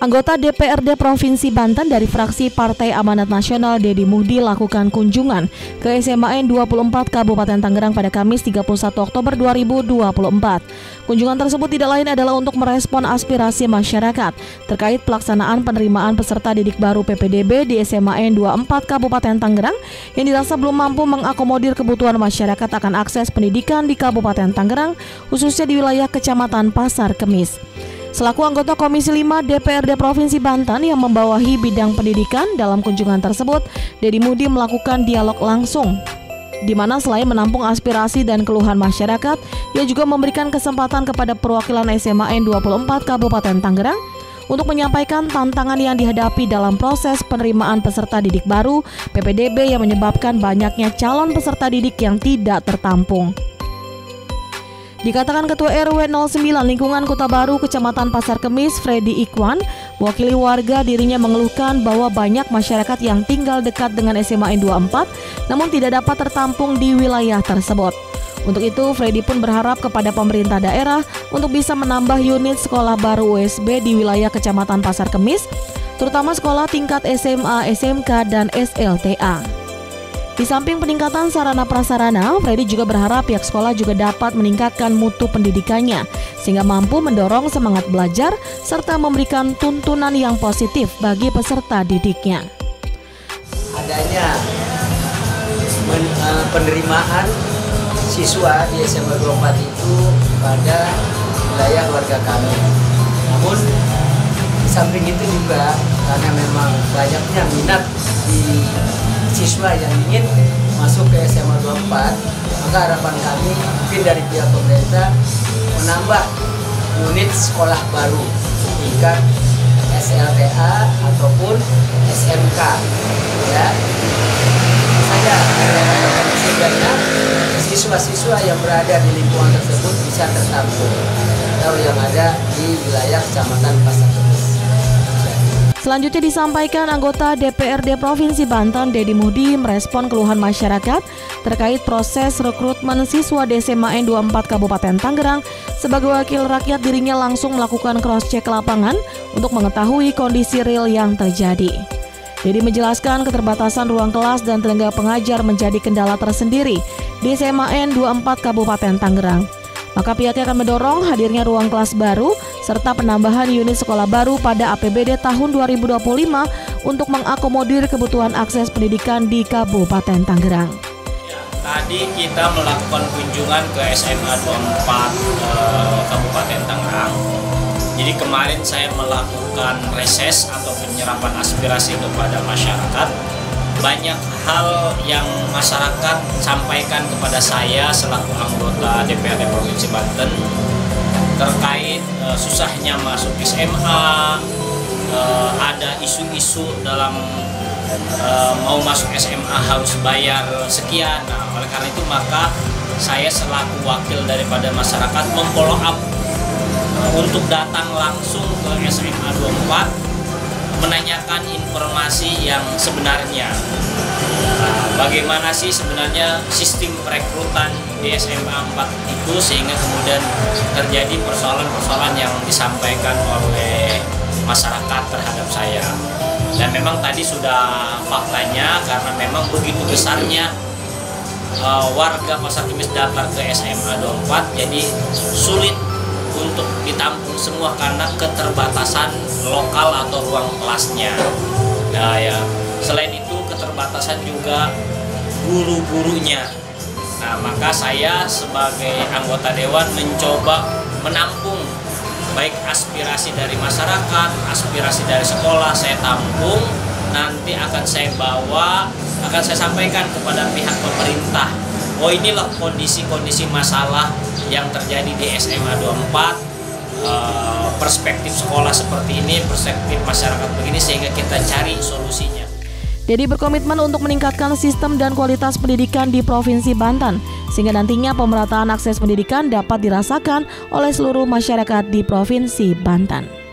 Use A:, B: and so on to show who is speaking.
A: Anggota DPRD Provinsi Banten dari fraksi Partai Amanat Nasional Deddy Muhdi lakukan kunjungan ke SMAN 24 Kabupaten Tangerang pada Kamis 31 Oktober 2024. Kunjungan tersebut tidak lain adalah untuk merespon aspirasi masyarakat terkait pelaksanaan penerimaan peserta didik baru PPDB di SMAN 24 Kabupaten Tangerang yang dirasa belum mampu mengakomodir kebutuhan masyarakat akan akses pendidikan di Kabupaten Tangerang, khususnya di wilayah Kecamatan Pasar Kemis. Selaku anggota Komisi 5 DPRD Provinsi Banten yang membawahi bidang pendidikan, dalam kunjungan tersebut, Deddy Muhdi melakukan dialog langsung, di mana selain menampung aspirasi dan keluhan masyarakat, ia juga memberikan kesempatan kepada perwakilan SMAN 24 Kabupaten Tangerang untuk menyampaikan tantangan yang dihadapi dalam proses penerimaan peserta didik baru PPDB yang menyebabkan banyaknya calon peserta didik yang tidak tertampung. Dikatakan Ketua RW 09 Lingkungan Kota Baru Kecamatan Pasar Kemis, Freddy Ikwan, mewakili warga, dirinya mengeluhkan bahwa banyak masyarakat yang tinggal dekat dengan SMAN 24 namun tidak dapat tertampung di wilayah tersebut. Untuk itu, Freddy pun berharap kepada pemerintah daerah untuk bisa menambah unit sekolah baru USB di wilayah Kecamatan Pasar Kemis, terutama sekolah tingkat SMA, SMK, dan SLTA. Di samping peningkatan sarana prasarana, Freddy juga berharap pihak sekolah juga dapat meningkatkan mutu pendidikannya sehingga mampu mendorong semangat belajar serta memberikan tuntunan yang positif bagi peserta didiknya.
B: Adanya penerimaan siswa di SMA 24 itu pada wilayah warga kami. Namun di samping itu juga karena memang banyaknya minat di siswa yang ingin masuk ke SMA 24, maka harapan kami mungkin dari pihak pemerintah menambah unit sekolah baru tingkat SLTA ataupun SMK, ya. Saja sehingga siswa-siswa yang berada di lingkungan tersebut bisa tertampung atau yang ada di wilayah Kecamatan Pasar Kemis.
A: Selanjutnya disampaikan anggota DPRD Provinsi Banten Deddy Muhdi merespon keluhan masyarakat terkait proses rekrutmen siswa di SMAN 24 Kabupaten Tangerang. Sebagai wakil rakyat, dirinya langsung melakukan cross-check lapangan untuk mengetahui kondisi real yang terjadi. Deddy menjelaskan keterbatasan ruang kelas dan tenaga pengajar menjadi kendala tersendiri di SMAN 24 Kabupaten Tangerang. Maka pihaknya akan mendorong hadirnya ruang kelas baru serta penambahan unit sekolah baru pada APBD tahun 2025 untuk mengakomodir kebutuhan akses pendidikan di Kabupaten Tangerang.
C: Ya, tadi kita melakukan kunjungan ke SMA 24 Kabupaten Tangerang. Jadi kemarin saya melakukan reses atau penyerapan aspirasi kepada masyarakat. Banyak hal yang masyarakat sampaikan kepada saya selaku anggota DPRD Provinsi Banten terkait susahnya masuk SMA, ada isu-isu dalam mau masuk SMA harus bayar sekian. Nah, oleh karena itu maka saya selaku wakil daripada masyarakat memfollow up untuk datang langsung ke SMA 24 menanyakan informasi yang sebenarnya. Bagaimana sih sebenarnya sistem perekrutan di SMA 4 itu sehingga kemudian terjadi persoalan-persoalan yang disampaikan oleh masyarakat terhadap saya. Dan memang tadi sudah faktanya karena memang begitu besarnya warga Pasar Kemis datang ke SMA 24, jadi sulit untuk ditampung semua karena keterbatasan lokal atau ruang kelasnya. Nah, ya, selain itu keterbatasan juga guru-gurunya. Nah, maka saya sebagai anggota dewan mencoba menampung baik aspirasi dari masyarakat, aspirasi dari sekolah, saya tampung, nanti akan saya bawa, akan saya sampaikan kepada pihak pemerintah. Oh, inilah kondisi-kondisi masalah yang terjadi di SMA 24, perspektif sekolah seperti ini, perspektif masyarakat begini, sehingga kita cari solusinya.
A: Deddy berkomitmen untuk meningkatkan sistem dan kualitas pendidikan di Provinsi Banten, sehingga nantinya pemerataan akses pendidikan dapat dirasakan oleh seluruh masyarakat di Provinsi Banten.